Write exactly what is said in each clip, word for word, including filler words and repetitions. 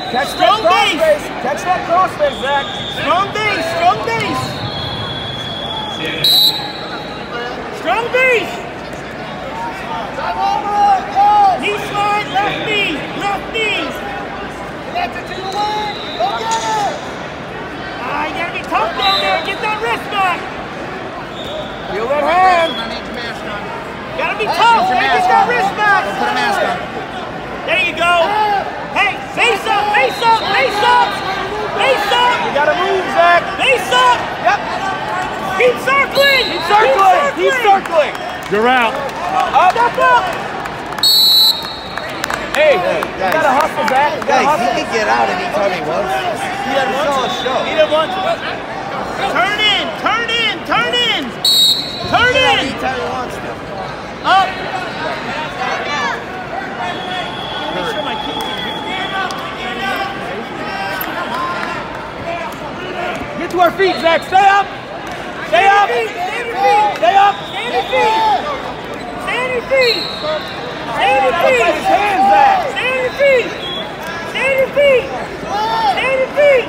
Catch strong that base. cross face. Catch that cross face, Zach. Strong base, strong base. Strong base. Knee slide, left knee, left knee. That's it to the leg. Go get it. Ah, you gotta be tough down there. Get that wrist back. Feel that hand. Gotta be tough. Get that wrist back. Put a mask on. There you go. Hey, face up, face up, face up. Face up. You gotta move, Zach. Face up. Yep. Keep circling. Keep circling. Keep circling. You're out. Up. Step up. Hey, you gotta hustle, Zach. You gotta Guys, hustle. he can get out anytime he wants. He had one on show. He didn't want to. Turn in, turn in, turn in. Turn in. Anytime he wants to. Up. Make sure my kids can hear me. Get to our feet, Zach. Stay up. Stay up. Stay up. Stand your feet. Stand your feet. Stand your Fight feet. his hands, Zach. Stand your feet. Stand your feet. Stand your feet.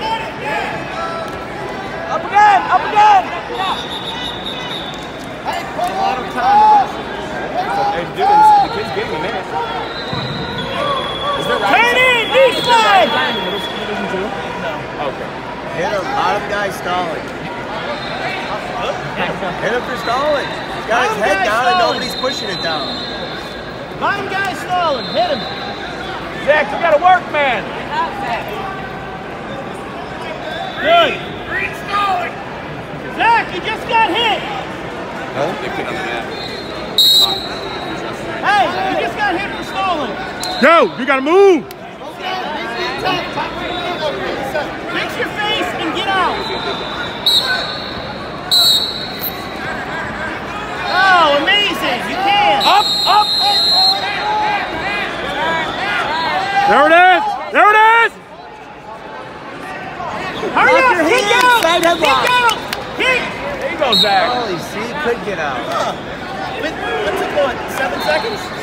Up again. Up again. A lot of time. Hey, dude, the kid's getting a minute. Is there Turn in. Knee slide. Okay. Hit him. Bottom guy stalling. Hit him for stalling. He's got his Bottom head guy down stalling. and nobody's pushing it down. Bottom guy stalling. Hit him. Zach, you gotta work, man. Good. Zach, you just got hit. Hey, you just got hit for stalling. Go. You gotta move. Fix your face and get out. Oh, amazing. You can. Up, up. There it is. There it is. Hurry Lock up. your Kick hands. out. Side Kick headlock. out. Kick. There you go, Zach. Holy, see, he could get out. What's it going? Seven seconds?